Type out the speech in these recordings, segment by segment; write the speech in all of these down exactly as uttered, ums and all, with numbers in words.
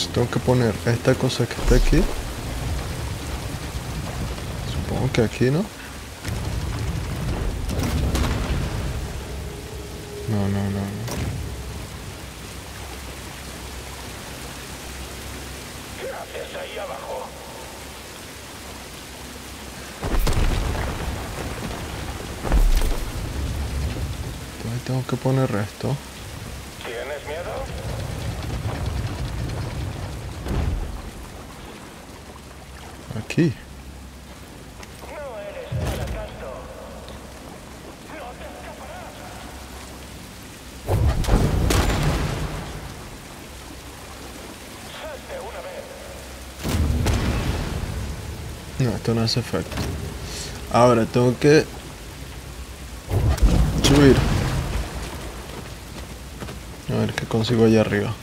Tengo que poner esta cosa que está aquí. Supongo que aquí, ¿no? No, no, no, no. ¿Qué haces ahí abajo? Entonces tengo que poner esto. ¿Tienes miedo? Aquí. No eres para tanto. No te escaparás. Salte una vez. No, esto no hace efecto. Ahora tengo que subir. A ver qué consigo allá arriba.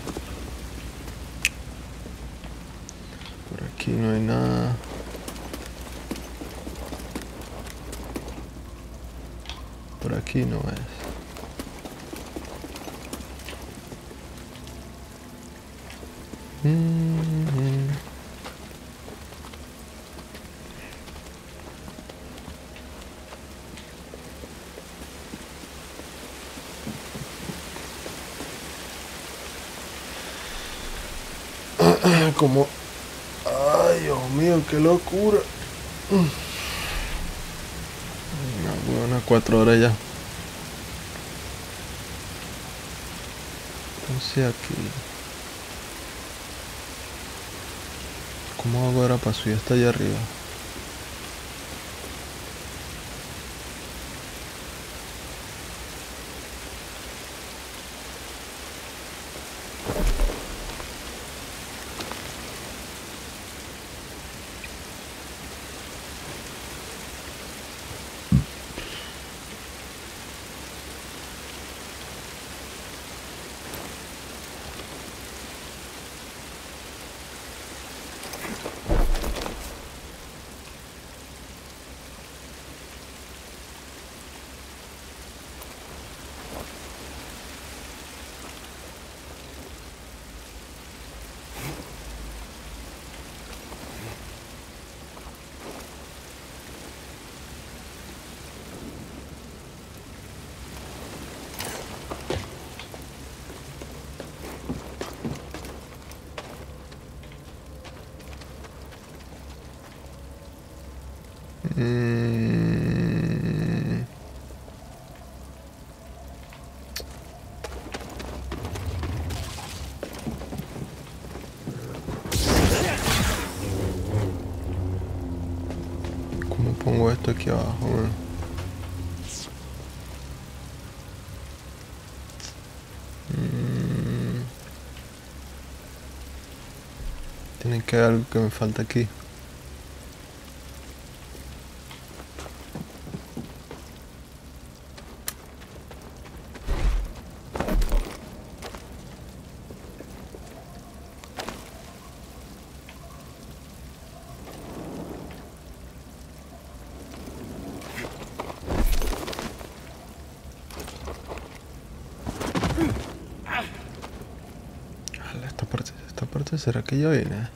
Por aquí no hay nada. Por aquí no es. Mm-hmm. Como... Ay, Dios mío, qué locura. Una buena cuatro horas ya. Entonces aquí. ¿Cómo hago ahora para subir hasta allá arriba? Mm. ¿Cómo pongo esto aquí abajo? Man? Mm. Tiene que haber algo que me falta aquí. Esta parte, esta parte, ¿será que ya viene?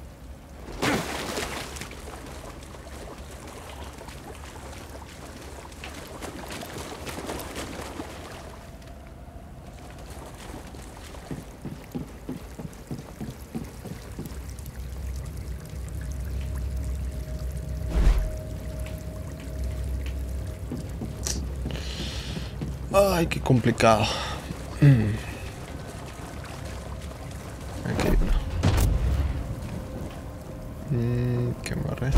Ay, qué complicado. Mm. Aquí hay uno. Mm, ¿qué me resta?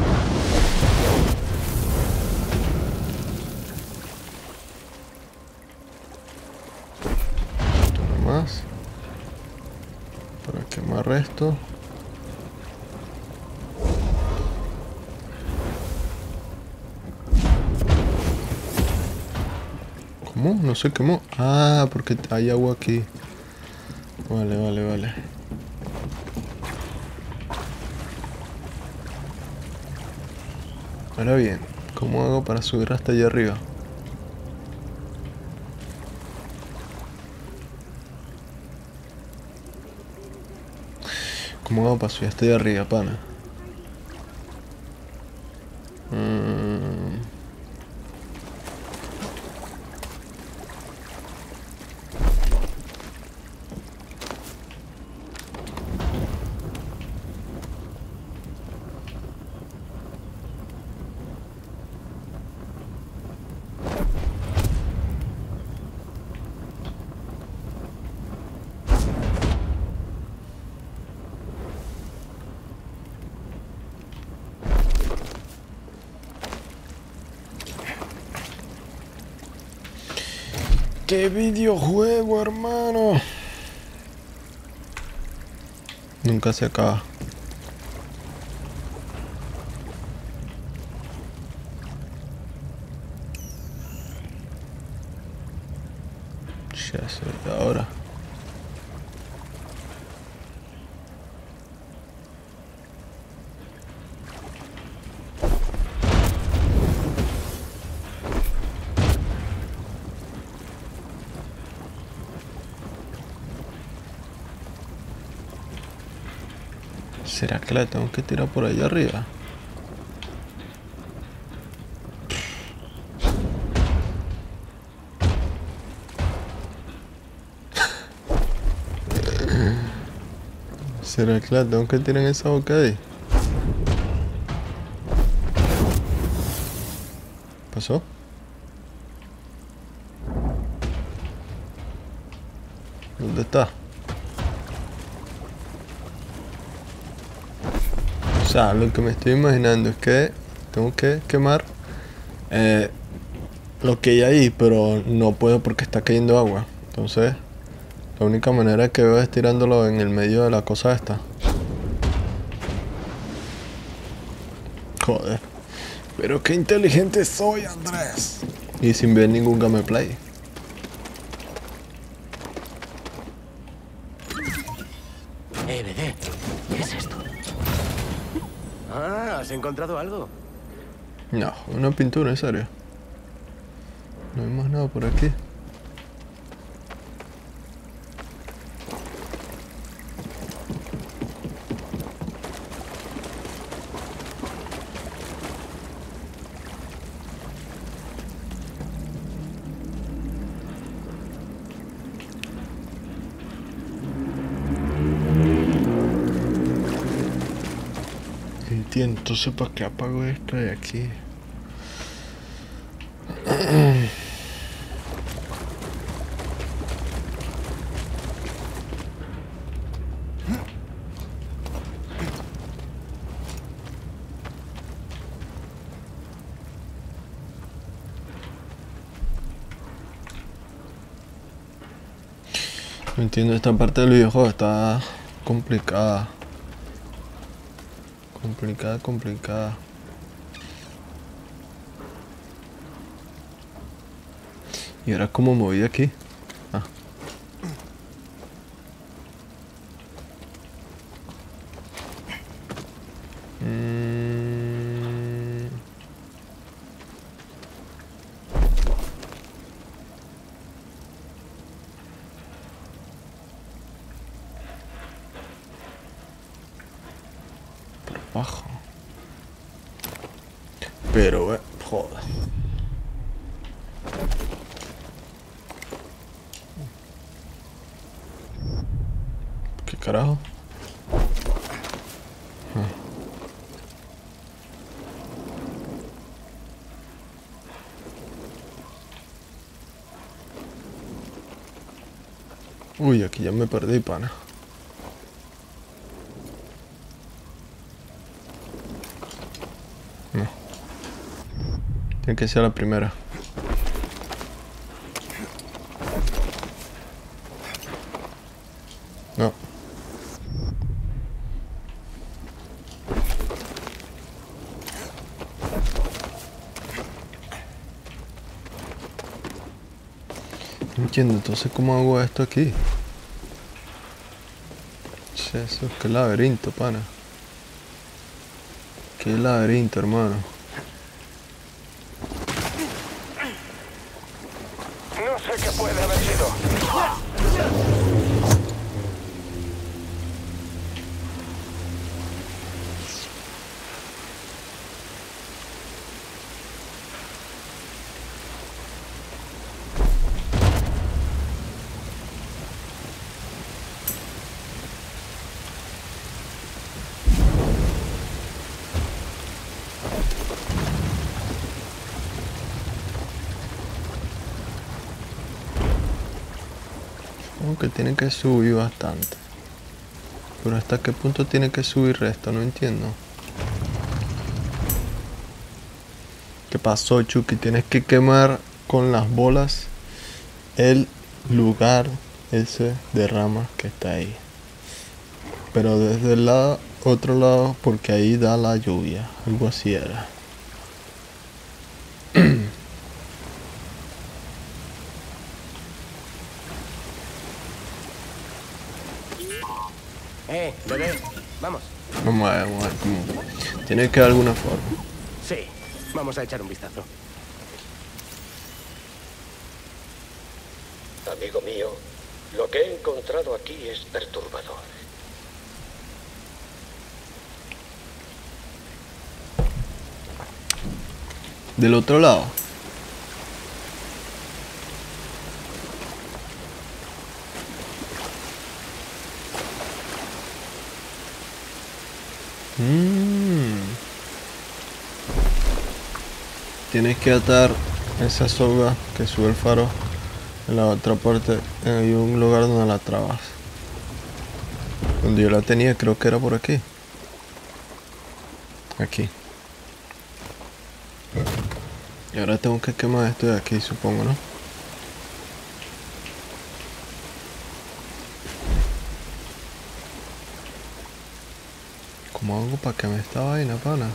Esto nomás. Para quemar esto. ¿Cómo? No se quemó. Ah, porque hay agua aquí. Vale, vale, vale. Ahora bien, ¿cómo hago para subir hasta allá arriba? ¿Cómo hago para subir hasta de arriba, pana? Mm. ¡Qué videojuego, hermano! Nunca se acaba. Ya sé, ahora. ¿Será que la tengo que tirar por allá arriba? ¿Será que la tengo que tirar en esa boca ahí? ¿Pasó? ¿Dónde está? O sea, lo que me estoy imaginando es que tengo que quemar eh, lo que hay ahí, pero no puedo porque está cayendo agua. Entonces, la única manera que veo es tirándolo en el medio de la cosa esta. Joder. Pero qué inteligente soy, Andrés. Y sin ver ningún gameplay. Eh, bebé, ¿qué es esto? Ah, ¿has encontrado algo? No, una pintura, en serio. No hay más nada por aquí. Entiendo, entonces ¿para qué apago esto de aquí? No entiendo, esta parte del videojuego está complicada. Complicada, complicada. ¿Y ahora cómo moví aquí? Ah. Mm. Por abajo. Pero, eh, joder. ¿Qué carajo? Ah. Uy, aquí ya me perdí, pana. No. Tiene que ser la primera. No. No entiendo, entonces ¿cómo hago esto aquí? Che, eso, qué laberinto, pana. Qué laberinto, hermano. No sé qué puede haber sido. supongo que tiene que subir bastante. Pero ¿hasta qué punto tiene que subir esto? No entiendo. ¿Qué pasó, Chucky? Tienes que quemar con las bolas el lugar ese de ramas que está ahí. Pero desde el lado, otro lado, porque ahí da la lluvia. Algo así era. Eh, bebé, vamos. Vamos a ver, vamos a ver cómo. Tiene que haber alguna forma. Sí, vamos a echar un vistazo. Amigo mío, lo que he encontrado aquí es perturbador. Del otro lado. Mm. Tienes que atar esa soga que sube el faro en la otra parte. Hay un lugar donde la trabas. Donde yo la tenía, creo que era por aquí. Aquí. Y ahora tengo que quemar esto de aquí, supongo, ¿no? ¿Cómo hago para quemar esta vaina, pana?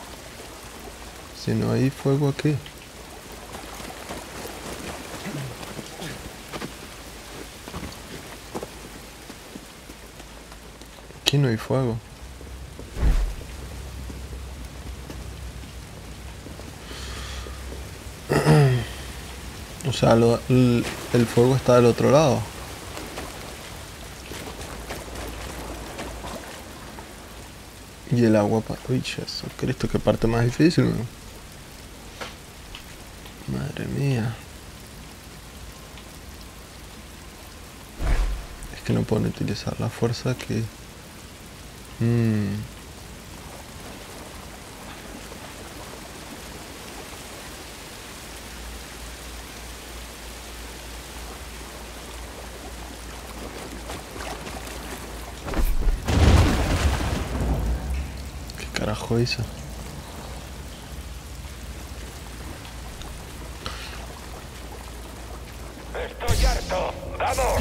Si no hay fuego aquí. Aquí no hay fuego. O sea, lo, el, el fuego está del otro lado. Y el agua para... Uy, eso, Cristo, qué parte más difícil, man. Madre mía. Es que no puedo utilizar la fuerza aquí. Mmm. ¿Qué carajo hizo? Estoy harto. ¡Vamos!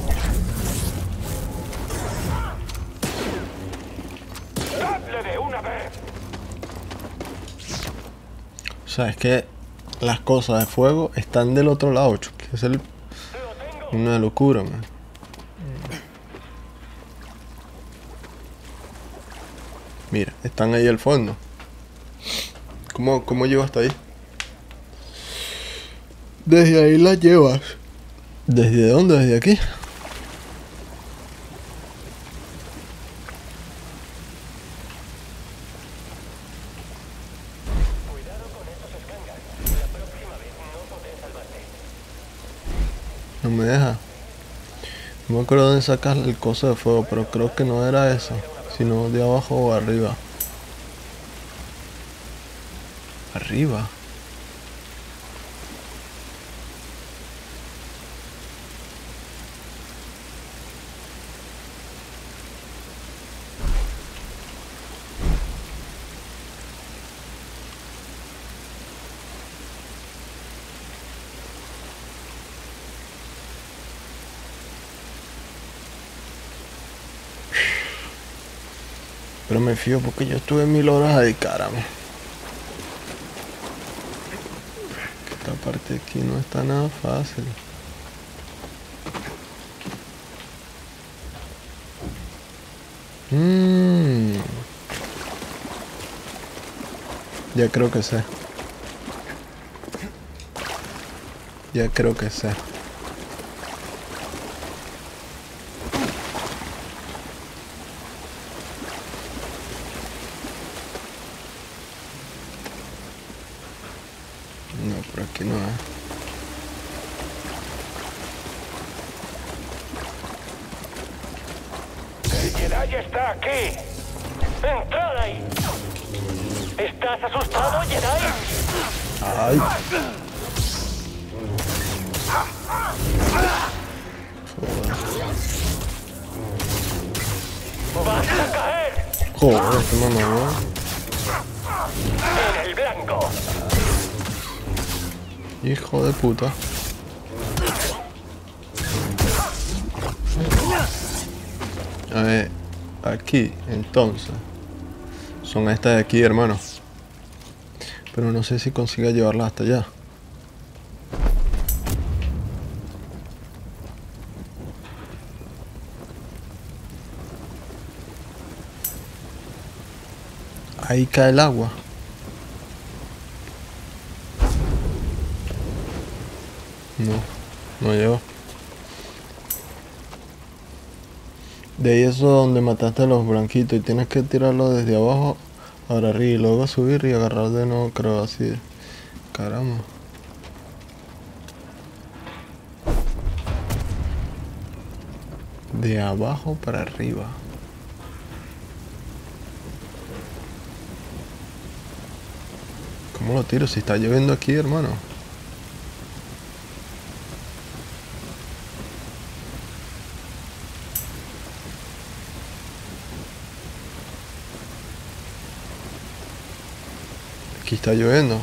¡Dadle de una vez! O sea, es que las cosas de fuego están del otro lado, Chucky. Es el... una locura, man. Mira, están ahí al fondo. ¿Cómo, cómo llego hasta ahí? Desde ahí la llevas. ¿Desde dónde? ¿Desde aquí? No me deja. No me acuerdo dónde sacas el coso de fuego, pero creo que no era eso, sino de abajo o arriba. Arriba. Pero me fío porque yo estuve mil horas ahí, caramba. Esta parte de aquí no está nada fácil. Mmm. Ya creo que sé. Ya creo que sé. No, por aquí no es. ¡El Jedi está aquí! ¡Entrad ahí! ¿Estás asustado, Jedi? Ay. ¡Vas a caer! Joder, qué mamá. ¡En el blanco! Hijo de puta. A ver, aquí, entonces. Son estas de aquí, hermano. Pero no sé si consiga llevarlas hasta allá. Ahí cae el agua. No, no llegó. De ahí eso donde mataste a los blanquitos y tienes que tirarlo desde abajo para arriba y luego subir y agarrar de nuevo, creo así. Caramba. De abajo para arriba. ¿Cómo lo tiro si está lloviendo aquí, hermano? Aquí está lloviendo.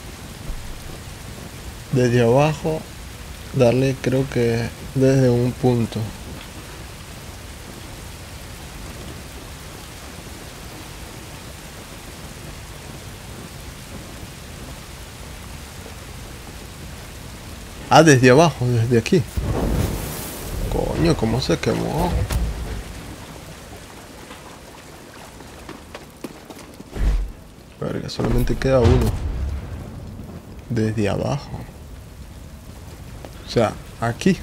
Desde abajo, darle creo que desde un punto. Ah, desde abajo, desde aquí. Coño, ¿cómo se quemó? Verga, solamente queda uno. Desde abajo. O sea, aquí.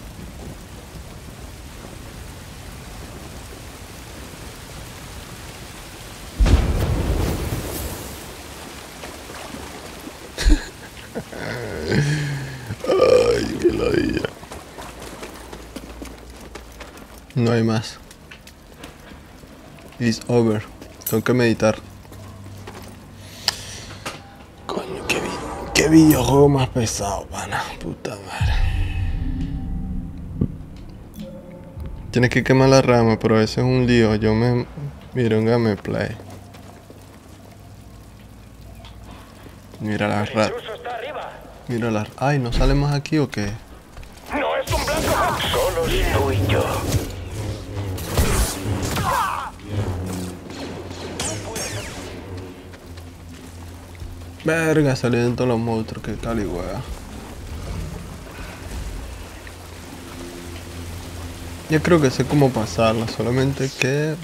Ay, qué ladilla. No hay más. It's over. Tengo que meditar. Coño, qué, vi qué videojuego más pesado, pana. Puta madre. Tienes que quemar la rama, pero ese es un lío. Yo me miro un gameplay. Mira las ratas. Mira las... Ay, ¿no sale más aquí o qué? ¡No es un blanco! Solo tú y yo. Verga, salieron todos los monstruos, que tal y wea. Yo creo que sé cómo pasarla, solamente que...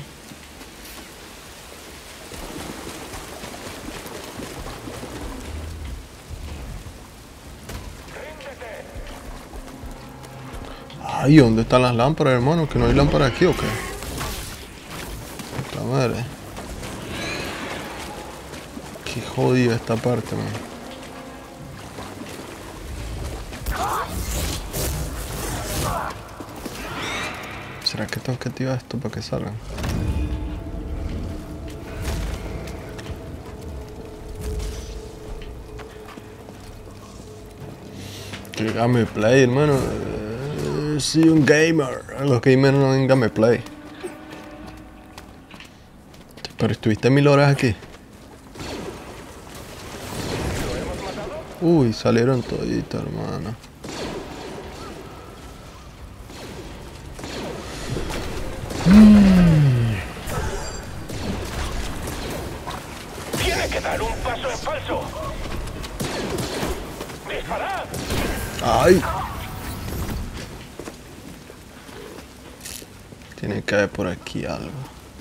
Ay, ¿dónde están las lámparas, hermano? ¿Que no hay lámparas aquí o qué? Puta madre. Qué jodida esta parte, man. ¿Será que tengo que activar esto para que salgan? Que gameplay, hermano. Eh, soy un gamer. Los gamers no ven gameplay. Pero estuviste mil horas aquí. Uy, salieron toditos, hermano. Mm. Tiene que dar un paso en falso. ¡Disparad! ¡Ay! Tiene que haber por aquí algo.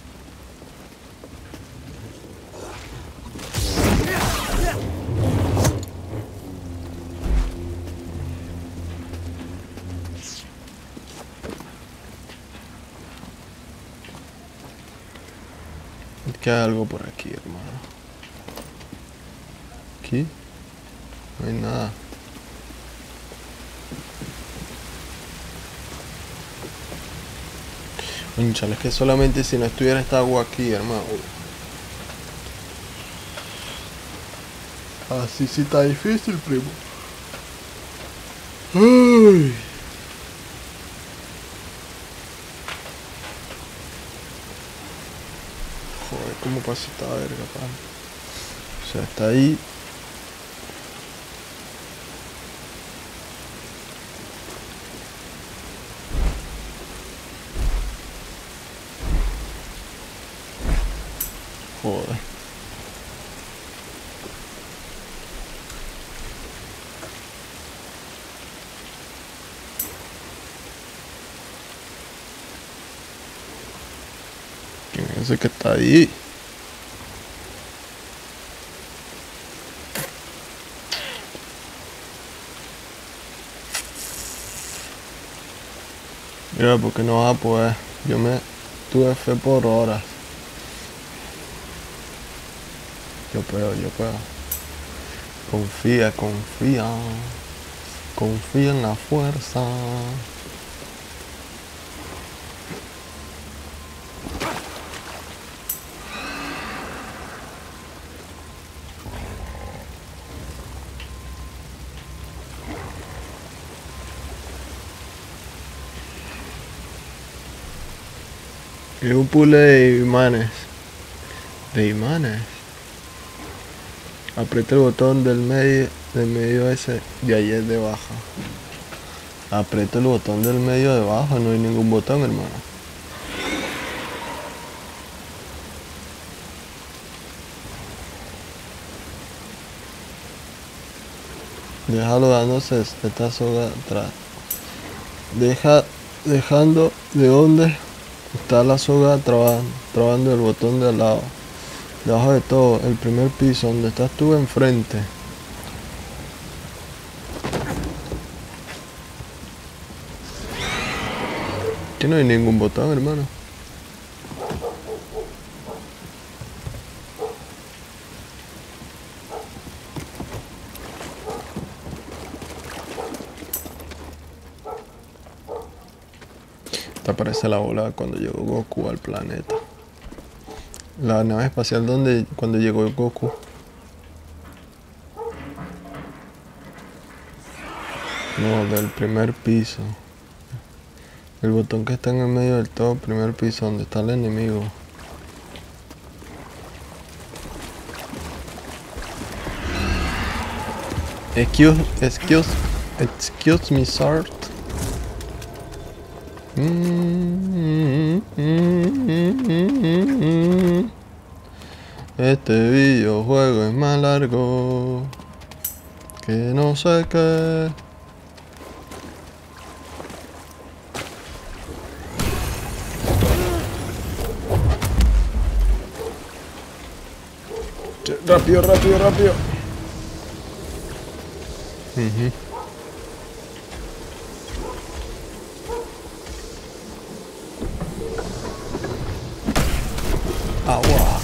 Que hay algo por aquí, hermano. Aquí no hay nada. Conchale, es que solamente si no estuviera esta agua aquí, hermano. Así sí está difícil, primo. Ay. cómo pasa esta verga, pa. O sea, está ahí. Joder. ¿Quién es ese que está ahí? Mira, porque no vas a poder. Yo me tuve fe por horas. Yo puedo, yo puedo. Confía, confía. Confía en la fuerza. Es un puzzle de imanes. De imanes. Aprieta el botón del medio, del medio ese de ahí es de baja. Aprieta el botón del medio de abajo, no hay ningún botón, hermano. Déjalo dándose esta soga atrás. Deja, dejando de donde está la soga trabando, trabando el botón de al lado. Debajo de todo, el primer piso, donde estás tú enfrente. Aquí no hay ningún botón, hermano. Esta parece la bola cuando llegó Goku al planeta. La nave espacial donde cuando llegó Goku. No, del primer piso. El botón que está en el medio del todo, primer piso, donde está el enemigo. Excuse, excuse, excuse me, sir. Este videojuego es más largo que no sé qué. Rápido, rápido, rápido. Uh-huh. Agua.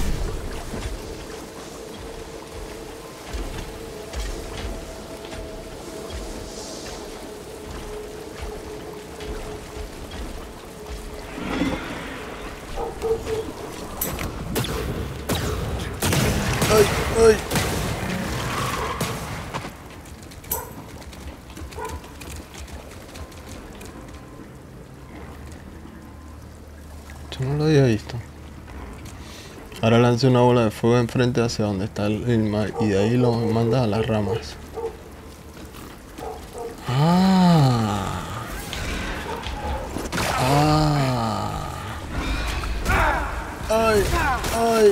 Ay, ay. Yo no lo había visto. Ahora lance una bola de fuego enfrente hacia donde está el, el mar y de ahí lo mandas a las ramas. Ah. Ah. Ay, ay.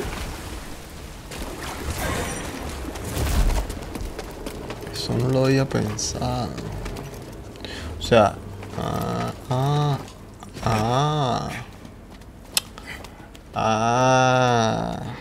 Eso no lo había pensado. O sea, ah, ah, ah. Ah.